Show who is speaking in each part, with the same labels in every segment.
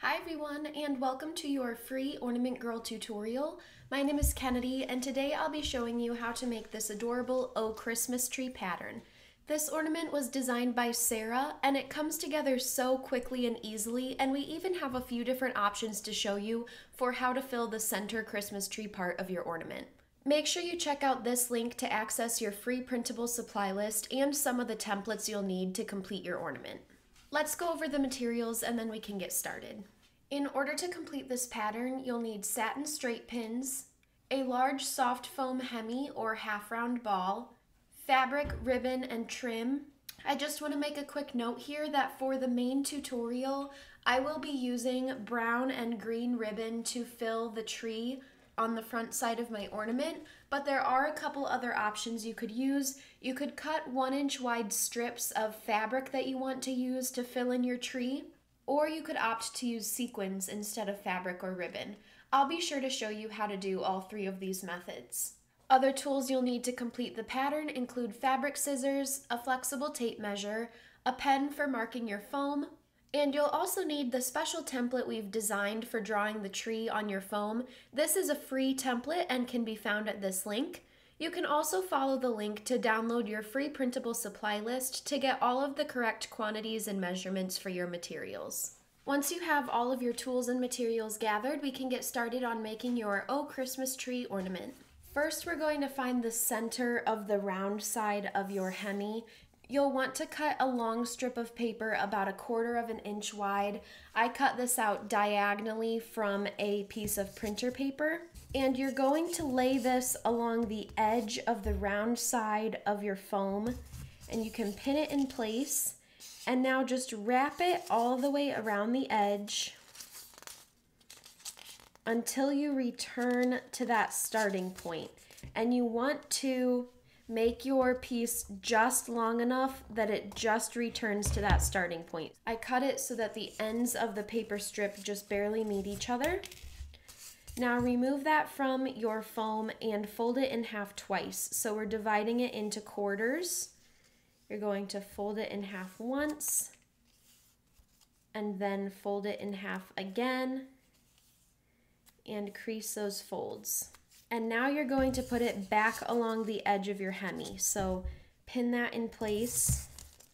Speaker 1: Hi everyone, and welcome to your free Ornament Girl tutorial. My name is Kennedy, and today I'll be showing you how to make this adorable Oh Christmas Tree pattern. This ornament was designed by Sarah, and it comes together so quickly and easily, and we even have a few different options to show you for how to fill the center Christmas tree part of your ornament. Make sure you check out this link to access your free printable supply list and some of the templates you'll need to complete your ornament. Let's go over the materials and then we can get started. In order to complete this pattern, you'll need satin straight pins, a large soft foam Hemi or half round ball, fabric, ribbon, and trim. I just want to make a quick note here that for the main tutorial, I will be using brown and green ribbon to fill the tree on the front side of my ornament, but there are a couple other options you could use. You could cut 1-inch wide strips of fabric that you want to use to fill in your tree, or you could opt to use sequins instead of fabric or ribbon. I'll be sure to show you how to do all three of these methods. Other tools you'll need to complete the pattern include fabric scissors, a flexible tape measure, a pen for marking your foam, and you'll also need the special template we've designed for drawing the tree on your foam. This is a free template and can be found at this link. You can also follow the link to download your free printable supply list to get all of the correct quantities and measurements for your materials. Once you have all of your tools and materials gathered, we can get started on making your Oh Christmas Tree ornament. First, we're going to find the center of the round side of your Hemi. You'll want to cut a long strip of paper about 1/4 inch wide. I cut this out diagonally from a piece of printer paper. And you're going to lay this along the edge of the round side of your foam, and you can pin it in place. And now just wrap it all the way around the edge until you return to that starting point. And you want to make your piece just long enough that it just returns to that starting point. I cut it so that the ends of the paper strip just barely meet each other. Now remove that from your foam and fold it in half twice. So we're dividing it into quarters. You're going to fold it in half once and then fold it in half again and crease those folds. And now you're going to put it back along the edge of your Hemi. So pin that in place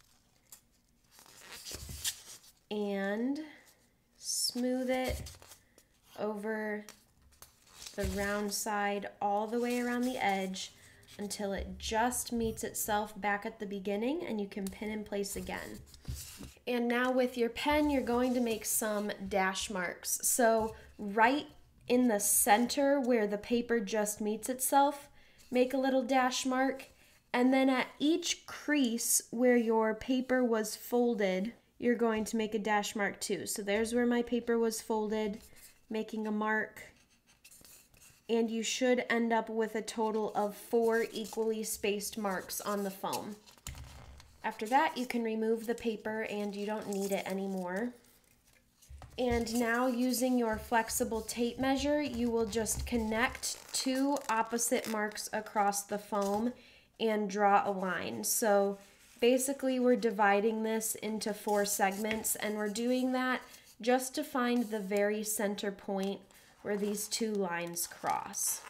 Speaker 1: and smooth it over the round side all the way around the edge until it just meets itself back at the beginning, and you can pin in place again. And now with your pen, you're going to make some dash marks. So right in the center where the paper just meets itself, make a little dash mark, and then at each crease where your paper was folded, you're going to make a dash mark too. So there's where my paper was folded, making a mark. And you should end up with a total of 4 equally spaced marks on the foam. After that, you can remove the paper and you don't need it anymore. And now using your flexible tape measure, you will just connect 2 opposite marks across the foam and draw a line. So basically we're dividing this into 4 segments, and we're doing that just to find the very center point where these 2 lines cross.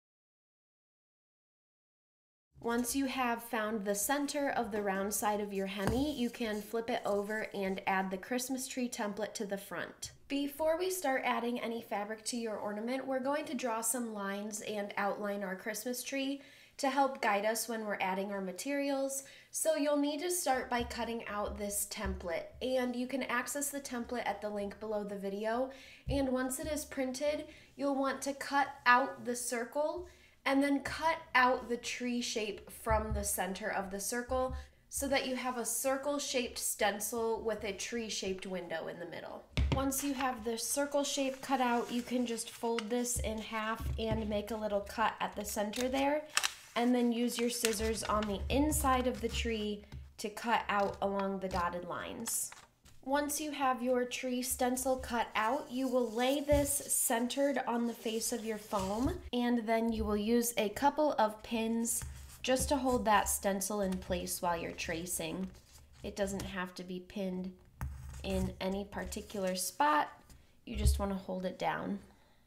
Speaker 1: Once you have found the center of the round side of your Hemi, you can flip it over and add the Christmas tree template to the front. Before we start adding any fabric to your ornament, we're going to draw some lines and outline our Christmas tree to help guide us when we're adding our materials. So you'll need to start by cutting out this template, and you can access the template at the link below the video. And once it is printed, you'll want to cut out the circle and then cut out the tree shape from the center of the circle so that you have a circle-shaped stencil with a tree-shaped window in the middle. Once you have the circle shape cut out, you can just fold this in half and make a little cut at the center there, and then use your scissors on the inside of the tree to cut out along the dotted lines. Once you have your tree stencil cut out, you will lay this centered on the face of your foam, and then you will use a couple of pins just to hold that stencil in place while you're tracing. It doesn't have to be pinned in any particular spot. you just want to hold it down.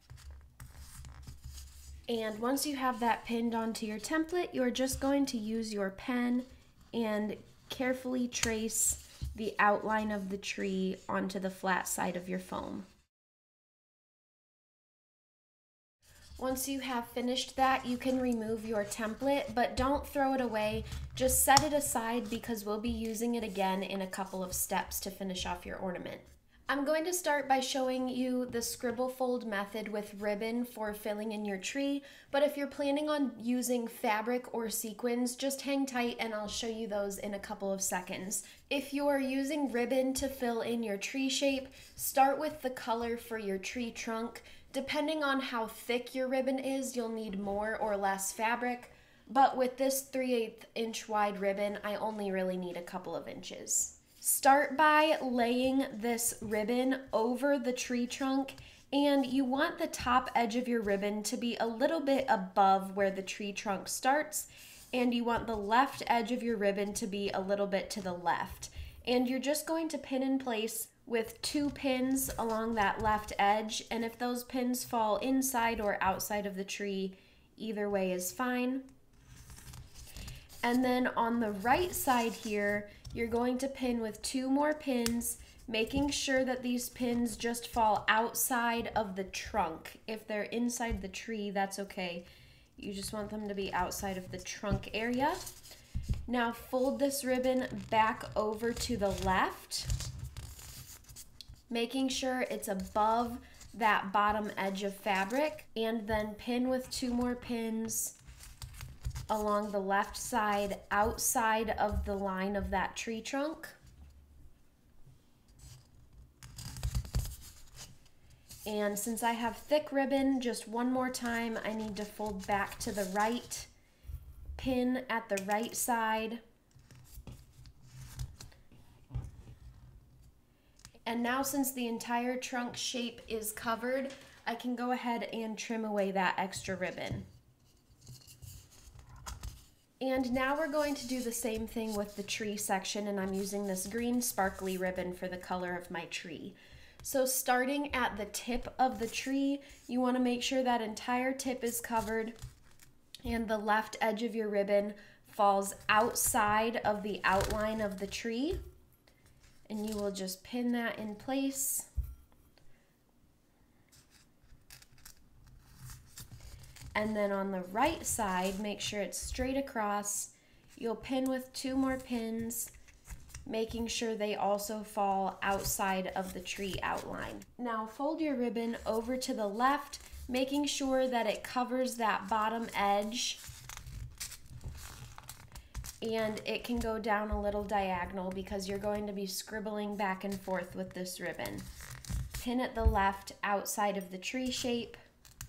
Speaker 1: And once you have that pinned onto your template, you're just going to use your pen and carefully trace the outline of the tree onto the flat side of your foam. Once you have finished that, you can remove your template, but don't throw it away. Just set it aside because we'll be using it again in a couple of steps to finish off your ornament. I'm going to start by showing you the scribble fold method with ribbon for filling in your tree, but if you're planning on using fabric or sequins, just hang tight and I'll show you those in a couple of seconds. If you are using ribbon to fill in your tree shape, start with the color for your tree trunk. Depending on how thick your ribbon is, you'll need more or less fabric, but with this 3/8 inch wide ribbon, I only really need a couple of inches. Start by laying this ribbon over the tree trunk, and you want the top edge of your ribbon to be a little bit above where the tree trunk starts, and you want the left edge of your ribbon to be a little bit to the left. And you're just going to pin in place with 2 pins along that left edge, and if those pins fall inside or outside of the tree, either way is fine. And then on the right side here, you're going to pin with 2 more pins, making sure that these pins just fall outside of the trunk. If they're inside the tree, that's okay. You just want them to be outside of the trunk area. Now fold this ribbon back over to the left, making sure it's above that bottom edge of fabric, and then pin with 2 more pins along the left side outside of the line of that tree trunk. And since I have thick ribbon, just one more time, I need to fold back to the right, pin at the right side. And now since the entire trunk shape is covered, I can go ahead and trim away that extra ribbon. And now we're going to do the same thing with the tree section, and I'm using this green sparkly ribbon for the color of my tree. So starting at the tip of the tree, you want to make sure that entire tip is covered and the left edge of your ribbon falls outside of the outline of the tree. And you will just pin that in place. And then on the right side, make sure it's straight across. You'll pin with 2 more pins, making sure they also fall outside of the tree outline. Now fold your ribbon over to the left, making sure that it covers that bottom edge. And it can go down a little diagonal because you're going to be scribbling back and forth with this ribbon. Pin at the left outside of the tree shape.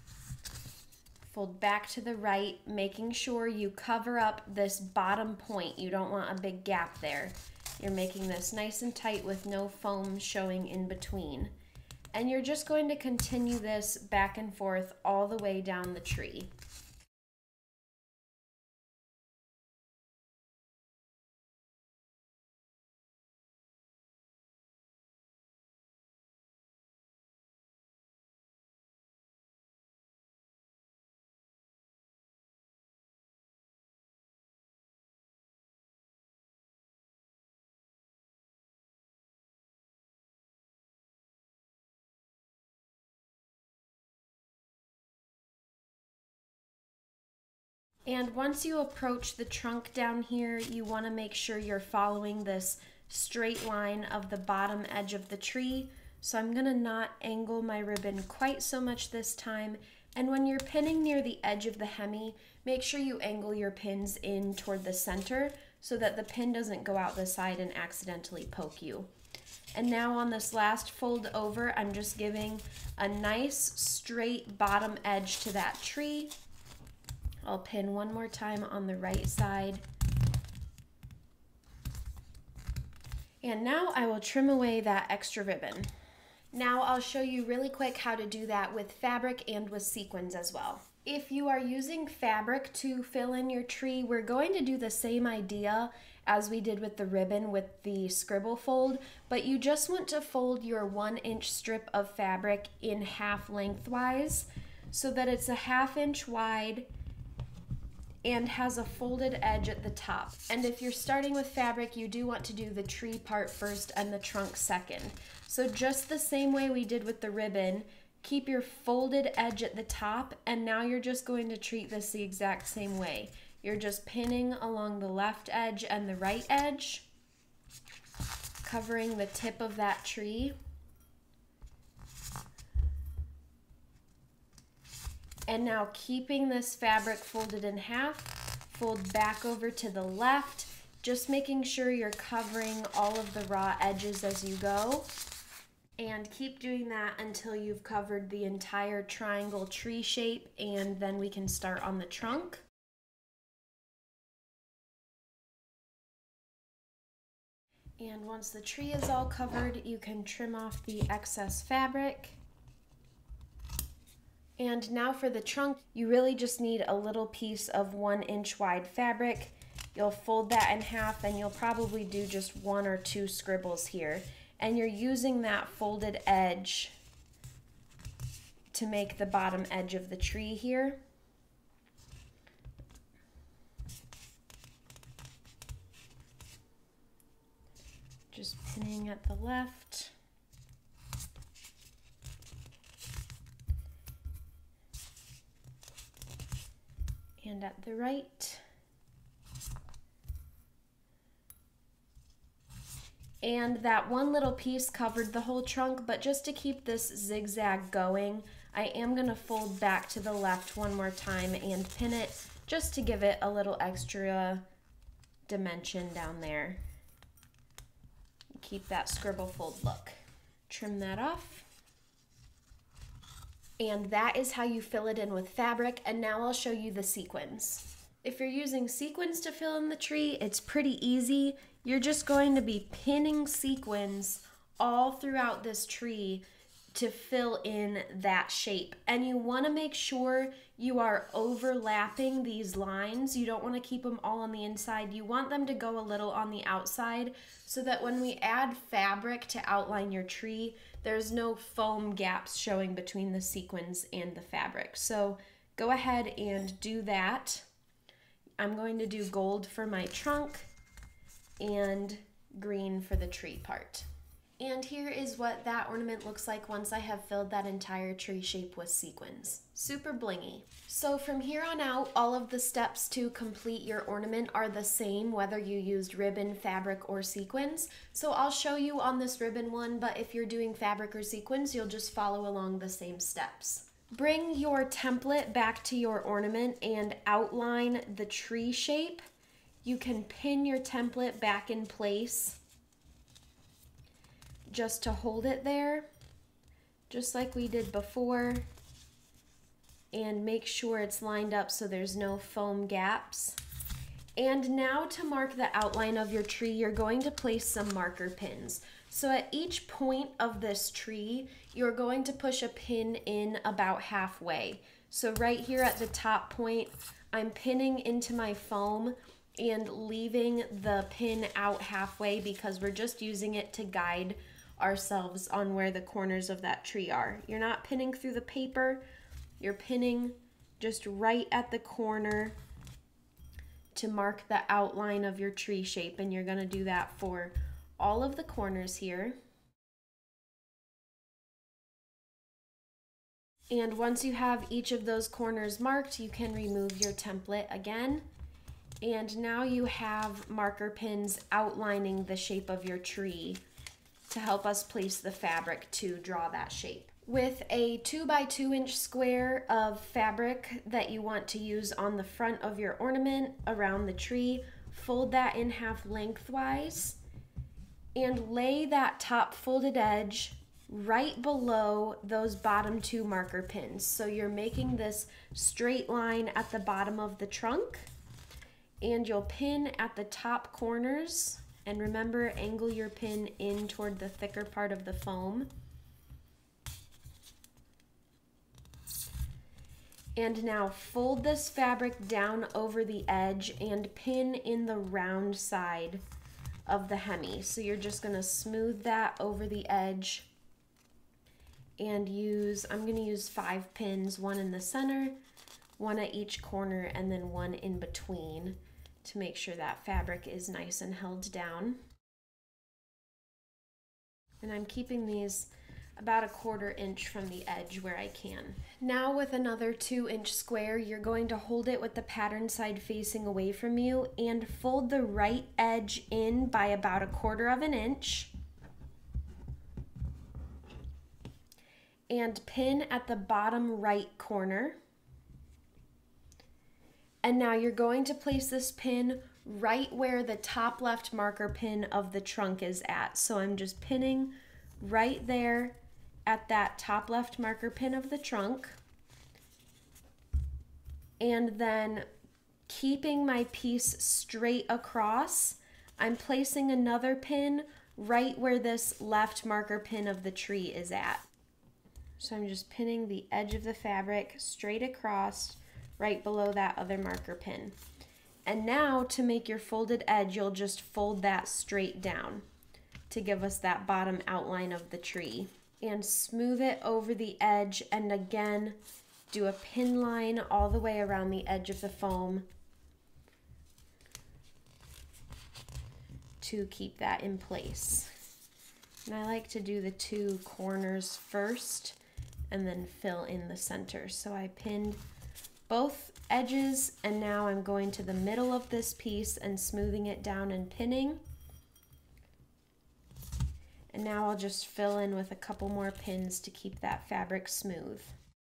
Speaker 1: Fold back to the right, making sure you cover up this bottom point. You don't want a big gap there. You're making this nice and tight with no foam showing in between. And you're just going to continue this back and forth all the way down the tree. And once you approach the trunk down here, you want to make sure you're following this straight line of the bottom edge of the tree. So I'm going to not angle my ribbon quite so much this time. And when you're pinning near the edge of the hemi, make sure you angle your pins in toward the center so that the pin doesn't go out the side and accidentally poke you. And now on this last fold over, I'm just giving a nice straight bottom edge to that tree. I'll pin one more time on the right side. And now I will trim away that extra ribbon. Now I'll show you really quick how to do that with fabric and with sequins as well. If you are using fabric to fill in your tree, we're going to do the same idea as we did with the ribbon with the scribble fold, but you just want to fold your 1-inch strip of fabric in half lengthwise so that it's a 1/2 inch wide and has a folded edge at the top. And if you're starting with fabric, you do want to do the tree part first and the trunk second. So just the same way we did with the ribbon, keep your folded edge at the top, and now you're just going to treat this the exact same way. You're just pinning along the left edge and the right edge, covering the tip of that tree. And now keeping this fabric folded in half, fold back over to the left, just making sure you're covering all of the raw edges as you go. And keep doing that until you've covered the entire triangle tree shape, and then we can start on the trunk. And once the tree is all covered, you can trim off the excess fabric. And now for the trunk, you really just need a little piece of 1-inch wide fabric. You'll fold that in half, and you'll probably do just 1 or 2 scribbles here. And you're using that folded edge to make the bottom edge of the tree here. Just pinning at the left. And at the right. And that one little piece covered the whole trunk, but just to keep this zigzag going, I am going to fold back to the left one more time and pin it just to give it a little extra dimension down there. Keep that scribble fold look. Trim that off. And that is how you fill it in with fabric, and now I'll show you the sequins. If you're using sequins to fill in the tree, it's pretty easy. You're just going to be pinning sequins all throughout this tree to fill in that shape. And you want to make sure you are overlapping these lines. You don't want to keep them all on the inside. You want them to go a little on the outside so that when we add fabric to outline your tree, there's no foam gaps showing between the sequins and the fabric. So go ahead and do that. I'm going to do gold for my trunk and green for the tree part. And here is what that ornament looks like once I have filled that entire tree shape with sequins. Super blingy. So from here on out, all of the steps to complete your ornament are the same whether you used ribbon, fabric, or sequins. So I'll show you on this ribbon one, but if you're doing fabric or sequins, you'll just follow along the same steps. Bring your template back to your ornament and outline the tree shape. You can pin your template back in place just to hold it there, just like we did before, and make sure it's lined up so there's no foam gaps. And now to mark the outline of your tree, you're going to place some marker pins. So at each point of this tree, you're going to push a pin in about halfway. So right here at the top point, I'm pinning into my foam and leaving the pin out halfway because we're just using it to guide ourselves on where the corners of that tree are. You're not pinning through the paper, you're pinning just right at the corner to mark the outline of your tree shape, and you're going to do that for all of the corners here. And once you have each of those corners marked, you can remove your template again. And now you have marker pins outlining the shape of your tree to help us place the fabric to draw that shape. With a 2 by 2 inch square of fabric that you want to use on the front of your ornament around the tree, fold that in half lengthwise and lay that top folded edge right below those bottom 2 marker pins. So you're making this straight line at the bottom of the trunk, and you'll pin at the top corners. And remember, angle your pin in toward the thicker part of the foam. And now fold this fabric down over the edge and pin in the round side of the hemi. So you're just gonna smooth that over the edge and I'm gonna use 5 pins, 1 in the center, 1 at each corner, and then 1 in between to make sure that fabric is nice and held down. And I'm keeping these about 1/4 inch from the edge where I can. Now with another 2-inch square, you're going to hold it with the pattern side facing away from you and fold the right edge in by about 1/4 inch and pin at the bottom right corner. And now you're going to place this pin right where the top left marker pin of the trunk is at. So I'm just pinning right there at that top left marker pin of the trunk, and then keeping my piece straight across, I'm placing another pin right where this left marker pin of the tree is at. So I'm just pinning the edge of the fabric straight across right below that other marker pin. And now to make your folded edge, you'll just fold that straight down to give us that bottom outline of the tree. And smooth it over the edge, and again do a pin line all the way around the edge of the foam to keep that in place. And I like to do the 2 corners first and then fill in the center. So I pinned both edges, and now I'm going to the middle of this piece and smoothing it down and pinning. And now I'll just fill in with a couple more pins to keep that fabric smooth.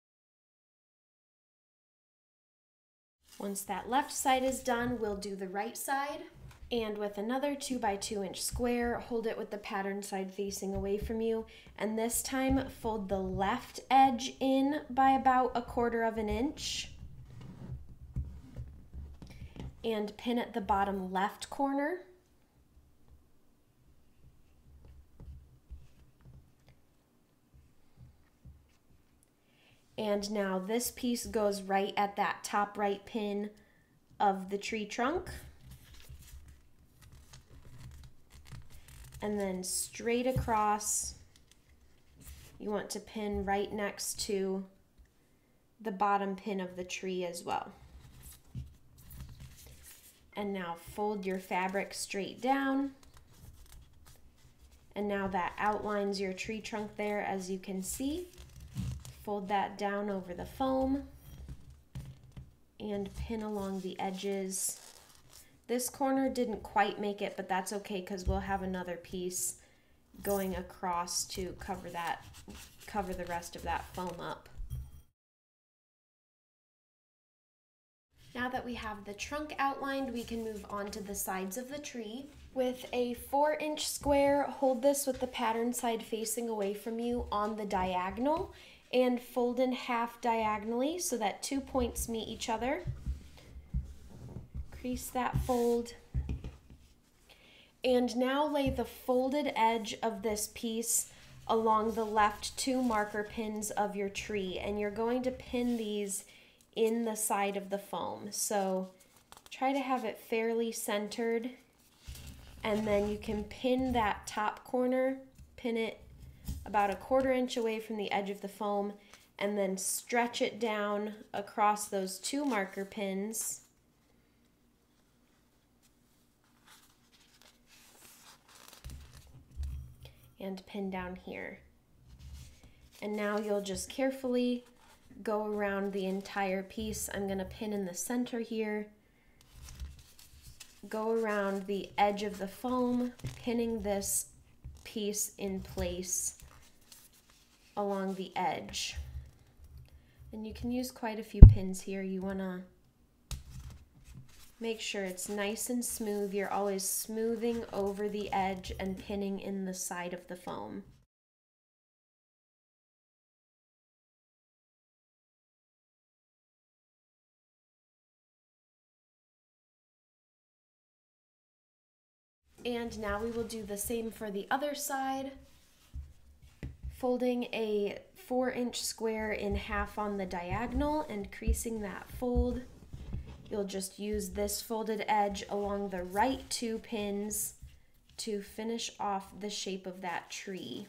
Speaker 1: Once that left side is done, we'll do the right side. And with another 2 by 2 inch square, hold it with the pattern side facing away from you. And this time, fold the left edge in by about 1/4 inch. And pin at the bottom left corner. And now this piece goes right at that top right pin of the tree trunk. And then straight across, you want to pin right next to the bottom pin of the tree as well. And now fold your fabric straight down. And now that outlines your tree trunk there, as you can see. Fold that down over the foam and pin along the edges. This corner didn't quite make it, but that's okay because we'll have another piece going across to cover the rest of that foam up. Now that we have the trunk outlined, we can move on to the sides of the tree. With a 4-inch square, hold this with the pattern side facing away from you on the diagonal and fold in half diagonally so that 2 points meet each other. Crease that fold. And now lay the folded edge of this piece along the left 2 marker pins of your tree, and you're going to pin these in the side of the foam. So try to have it fairly centered, and then you can pin that top corner, pin it about 1/4 inch away from the edge of the foam, and then stretch it down across those 2 marker pins. And pin down here. And now you'll just carefully go around the entire piece. I'm going to pin in the center here. Go around the edge of the foam, pinning this piece in place along the edge. And you can use quite a few pins here. You want to make sure it's nice and smooth. You're always smoothing over the edge and pinning in the side of the foam. And now we will do the same for the other side. folding a 4-inch square in half on the diagonal and creasing that fold. You'll just use this folded edge along the right 2 pins to finish off the shape of that tree.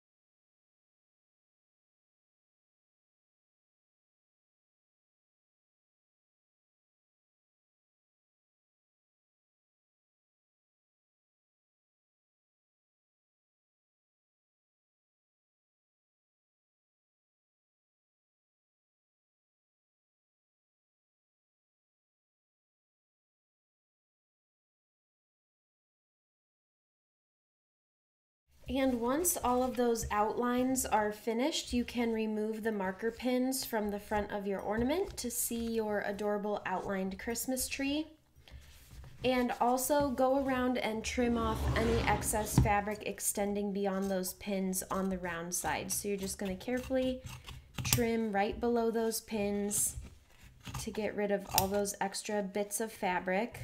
Speaker 1: And once all of those outlines are finished, you can remove the marker pins from the front of your ornament to see your adorable outlined Christmas tree. And also go around and trim off any excess fabric extending beyond those pins on the round side. So you're just going to carefully trim right below those pins to get rid of all those extra bits of fabric.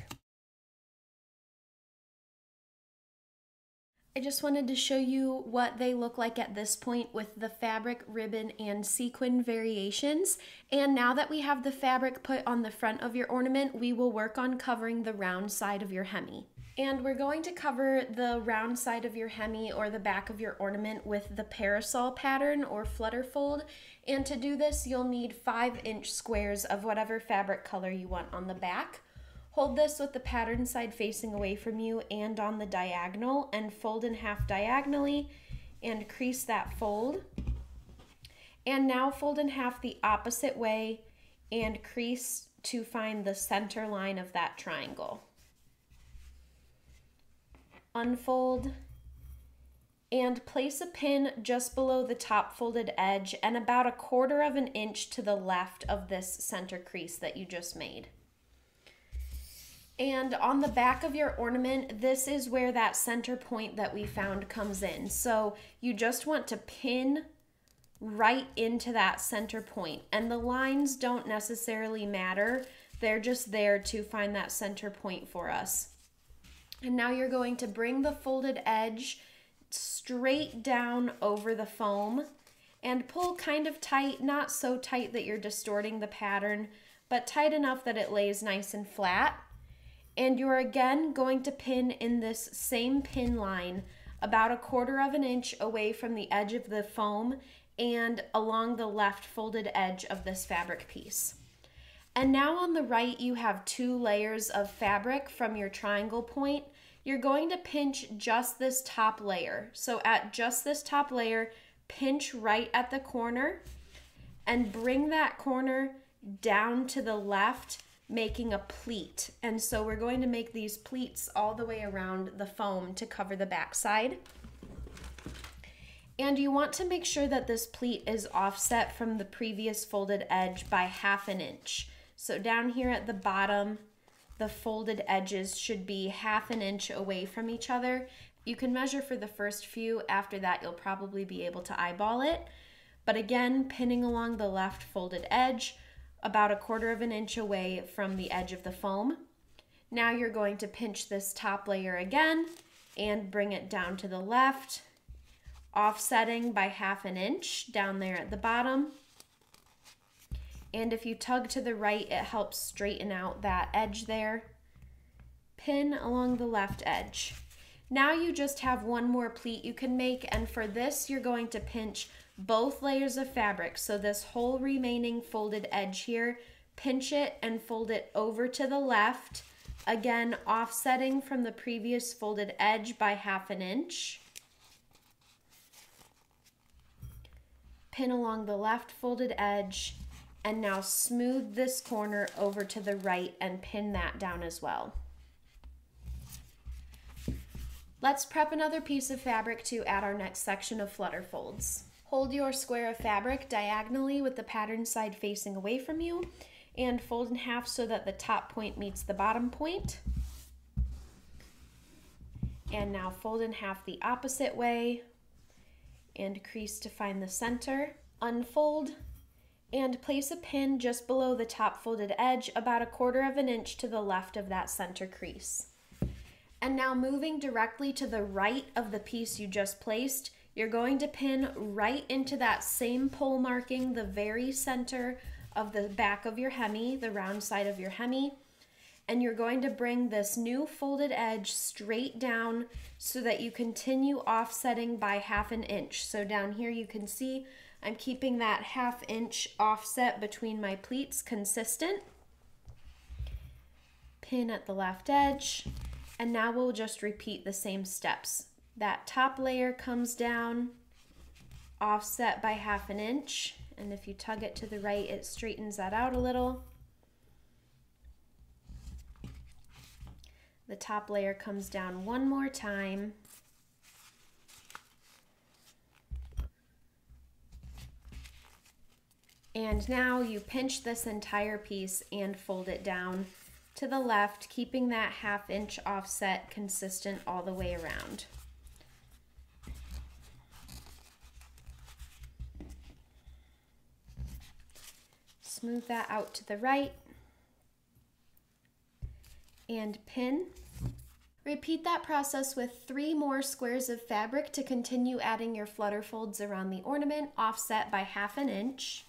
Speaker 1: I just wanted to show you what they look like at this point with the fabric, ribbon, and sequin variations. And now that we have the fabric put on the front of your ornament, we will work on covering the round side of your Hemi. And we're going to cover the round side of your Hemi or the back of your ornament with the parasol pattern or flutter fold. And to do this, you'll need 5-inch squares of whatever fabric color you want on the back. Hold this with the pattern side facing away from you and on the diagonal, and fold in half diagonally and crease that fold. And now fold in half the opposite way and crease to find the center line of that triangle. Unfold and place a pin just below the top folded edge and about 1/4 inch to the left of this center crease that you just made. And on the back of your ornament, this is where that center point that we found comes in. So you just want to pin right into that center point. And the lines don't necessarily matter. They're just there to find that center point for us. And now you're going to bring the folded edge straight down over the foam and pull kind of tight, not so tight that you're distorting the pattern, but tight enough that it lays nice and flat. And you're again going to pin in this same pin line about 1/4 inch away from the edge of the foam and along the left folded edge of this fabric piece. And now on the right, you have 2 layers of fabric from your triangle point. You're going to pinch just this top layer. So at just this top layer, pinch right at the corner and bring that corner down to the left, making a pleat. And so we're going to make these pleats all the way around the foam to cover the back side. And you want to make sure that this pleat is offset from the previous folded edge by 1/2 inch. So down here at the bottom, the folded edges should be 1/2 inch away from each other. You can measure for the first few. After that, you'll probably be able to eyeball it. But again, pinning along the left folded edge, about 1/4 inch away from the edge of the foam. Now you're going to pinch this top layer again and bring it down to the left, offsetting by 1/2 inch down there at the bottom. And if you tug to the right, it helps straighten out that edge there. Pin along the left edge. Now you just have 1 more pleat you can make, and for this you're going to pinch both layers of fabric. So this whole remaining folded edge here, pinch it and fold it over to the left, again offsetting from the previous folded edge by 1/2 inch. Pin along the left folded edge, and now smooth this corner over to the right and pin that down as well. Let's prep another piece of fabric to add our next section of flutter folds. Hold your square of fabric diagonally with the pattern side facing away from you and fold in half so that the top point meets the bottom point. And now fold in half the opposite way and crease to find the center. Unfold and place a pin just below the top folded edge about 1/4 inch to the left of that center crease. And now moving directly to the right of the piece you just placed, You're going to pin right into that same pole marking, the very center of the back of your hemi, the round side of your hemi. And you're going to bring this new folded edge straight down so that you continue offsetting by 1/2 inch. So down here you can see I'm keeping that 1/2 inch offset between my pleats consistent. Pin at the left edge, and now we'll just repeat the same steps. That top layer comes down, offset by 1/2 inch, and if you tug it to the right, it straightens that out a little. The top layer comes down one more time. And now you pinch this entire piece and fold it down to the left, keeping that 1/2 inch offset consistent all the way around. Smooth that out to the right and pin. Repeat that process with 3 more squares of fabric to continue adding your flutter folds around the ornament, offset by 1/2 inch.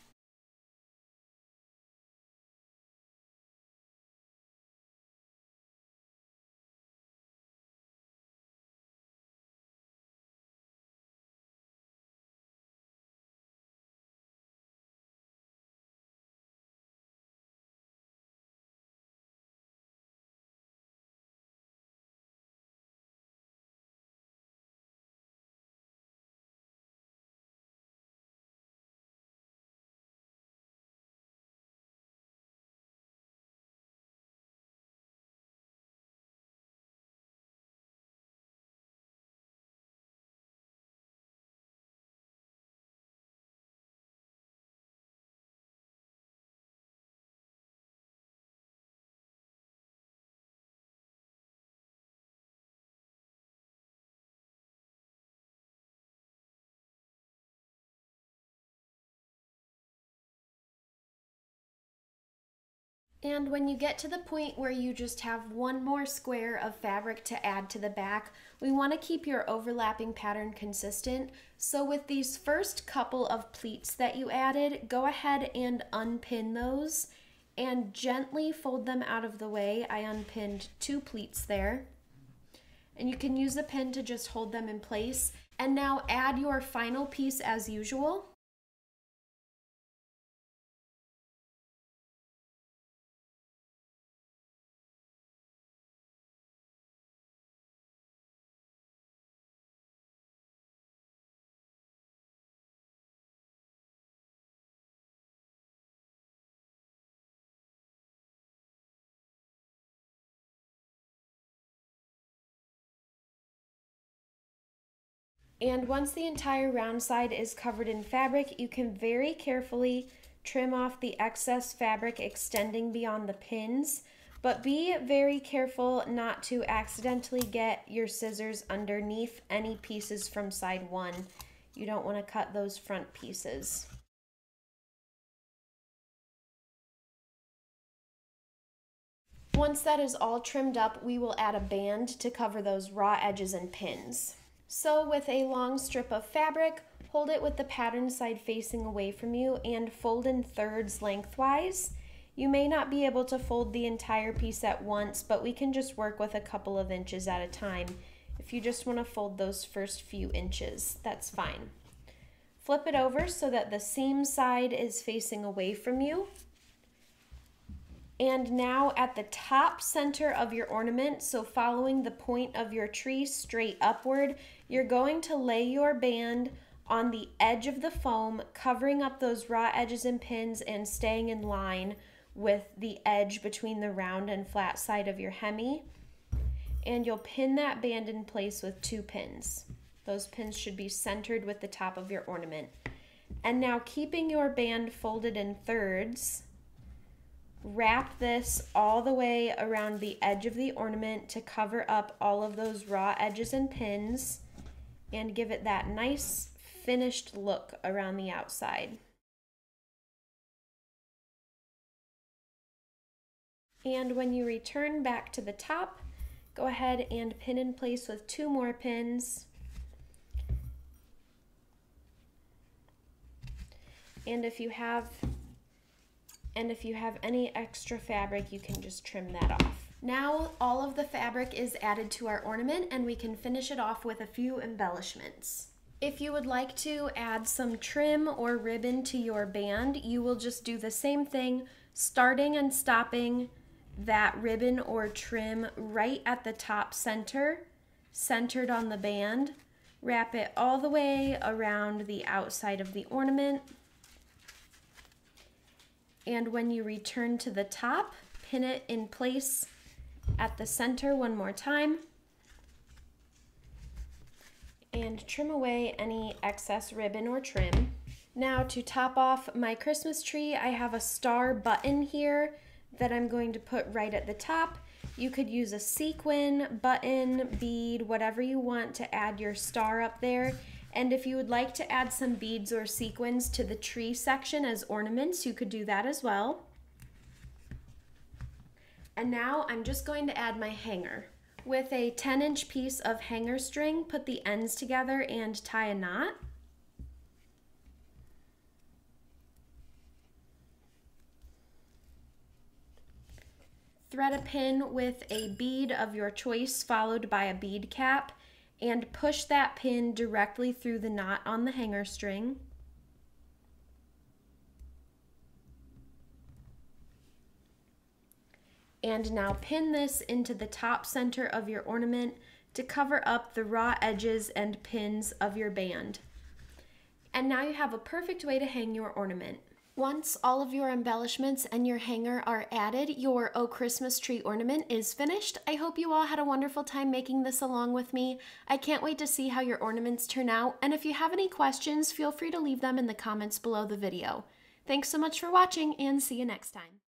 Speaker 1: And when you get to the point where you just have 1 more square of fabric to add to the back, we want to keep your overlapping pattern consistent. So with these first couple of pleats that you added, go ahead and unpin those and gently fold them out of the way. I unpinned 2 pleats there. And you can use the pin to just hold them in place. And now add your final piece as usual. And once the entire round side is covered in fabric, you can very carefully trim off the excess fabric extending beyond the pins, but be very careful not to accidentally get your scissors underneath any pieces from side 1. You don't want to cut those front pieces. Once that is all trimmed up, we will add a band to cover those raw edges and pins. So with a long strip of fabric, hold it with the pattern side facing away from you and fold in thirds lengthwise. You may not be able to fold the entire piece at once, but we can just work with a couple of inches at a time. If you just want to fold those first few inches, that's fine. Flip it over so that the seam side is facing away from you. And now at the top center of your ornament, so following the point of your tree straight upward, you're going to lay your band on the edge of the foam, covering up those raw edges and pins and staying in line with the edge between the round and flat side of your hemi. And you'll pin that band in place with 2 pins. Those pins should be centered with the top of your ornament. And now keeping your band folded in thirds, wrap this all the way around the edge of the ornament to cover up all of those raw edges and pins and give it that nice finished look around the outside. And when you return back to the top, go ahead and pin in place with 2 more pins. And if you have any extra fabric, you can just trim that off. Now all of the fabric is added to our ornament and we can finish it off with a few embellishments. If you would like to add some trim or ribbon to your band, you will just do the same thing, starting and stopping that ribbon or trim right at the top center, centered on the band. Wrap it all the way around the outside of the ornament. And when you return to the top, pin it in place at the center one more time. And trim away any excess ribbon or trim. Now to top off my Christmas tree, I have a star button here that I'm going to put right at the top. You could use a sequin, button, bead, whatever you want to add your star up there. And if you would like to add some beads or sequins to the tree section as ornaments, you could do that as well. And now I'm just going to add my hanger. With a 10-inch piece of hanger string, put the ends together and tie a knot. Thread a pin with a bead of your choice followed by a bead cap and push that pin directly through the knot on the hanger string. And now pin this into the top center of your ornament to cover up the raw edges and pins of your band. And now you have a perfect way to hang your ornament. Once all of your embellishments and your hanger are added, your Oh Christmas Tree ornament is finished. I hope you all had a wonderful time making this along with me. I can't wait to see how your ornaments turn out, and if you have any questions, feel free to leave them in the comments below the video. Thanks so much for watching, and see you next time.